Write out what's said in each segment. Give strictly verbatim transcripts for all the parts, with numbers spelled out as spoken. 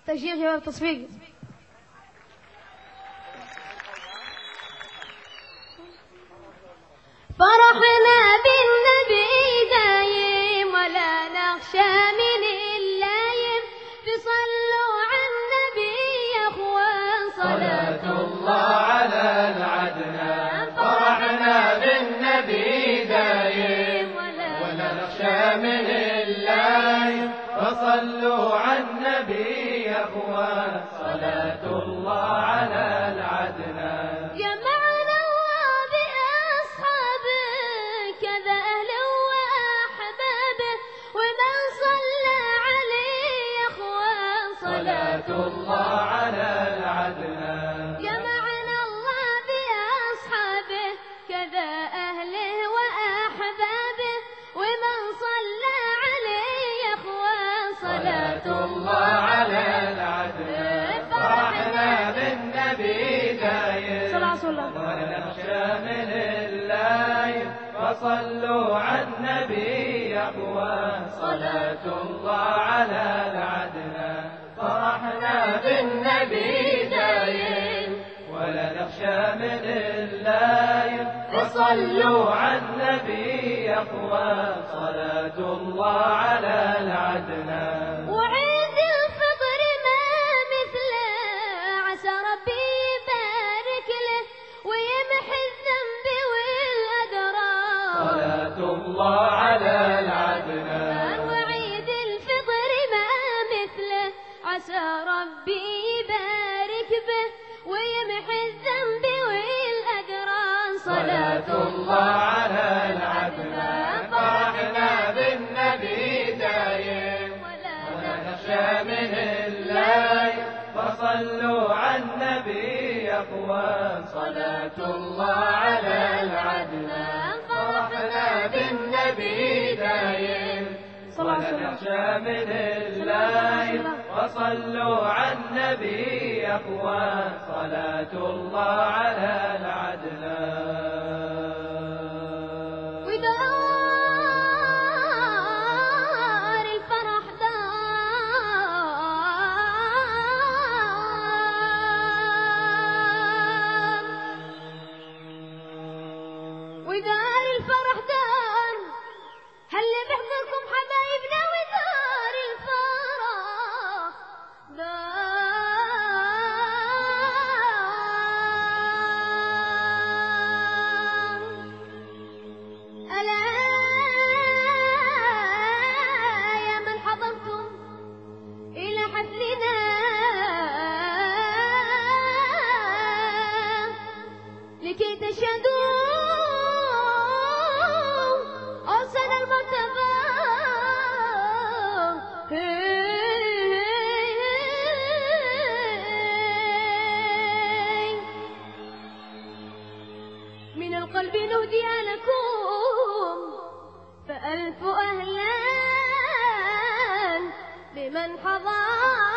تشجيع شباب تصفيق. فرحنا بالنبي دايم ولا نخشى من اللايم، تصلوا على النبي يا اخوان صلاة الله على العدنان. فرحنا بالنبي دايم ولا نخشى من اللايم، فصلوا على النبي يا اخوان صلاة الله على العدنان. الله على العدنان جمعنا الله بأصحابه كذا أهله وأحبابه، ومن صلى عليه يا أخوان صلاة الله على العدنان. فرحنا بالنبي دايم ولا نخشى من اللايم، فصلوا على النبي يا اخوان صلاة الله على العدنان. فرحنا بالنبي دايم ولا نخشى من اللايم، فصلوا على النبي يا اخوان صلاة الله على العدنان. وعيد الفطر ما مثله عسى ربي يبارك له ويمحي الذنب والأدرار صلاة الله على العدنان. وعيد الفطر ما مثله عسى ربي يبارك به ويمحي الذنب والأدران صلاة الله على العدنان. فرحنا بالنبي دايم ولا نخشى من اللايم، فصلوا على النبي يا اخوان صلاة الله على العدنان. فرحنا بالنبي دايم ولا نخشى من اللايم، وصلوا على النبي يا اخوان صلاة الله على العدنان. ودار الفرح دار، ودار الفرح دار، هل بحضركم حبايبنا ودار الفرح دار. ألا يا من حضرتم إلى حفلنا لكي تشهدوا أرسل المرتبى من القلب نهدي لكم فألف أهلا بمن حضر.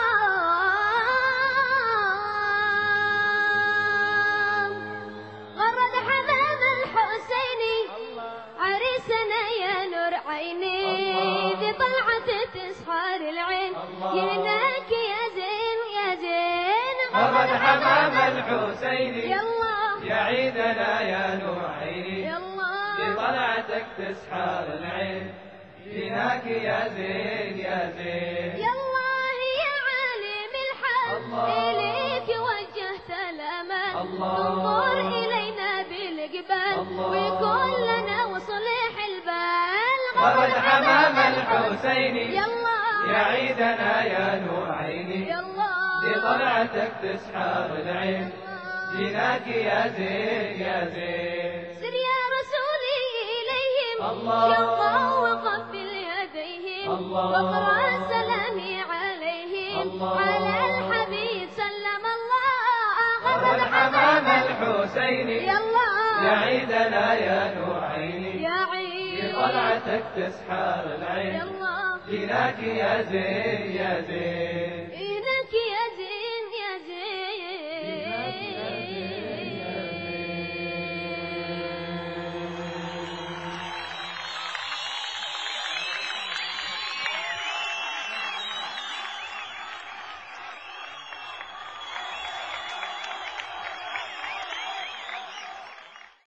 غرد حمام الحسين عريسنا يا نور عيني، ذي طلعة تسحر العين يهناك يا زين يا زين. غرد حمام الحسين يلا يا عيدنا يا نور عيني، يلا بطلعتك تسحر العين جيناك يا زين يا زين. يلا يا عالم الحق إليك وجهت الأمل، انظر إلينا بالإقبال ويكون لنا وصلح البال. غرد حمام الحسين يلا يا عيدنا يا نور عيني، يلا بطلعتك تسحر العين جيناك يا زين يا زين. سر يا رسولي إليهم شقا وقبل يديهم واقرأ سلامي عليهم على الحبيب سلم الله. غرد حمام الحسين يلا يا عيدنا يا نور عيني، يا عيد بطلعتك تسحر العين يلا جيناك يا زين يا زين.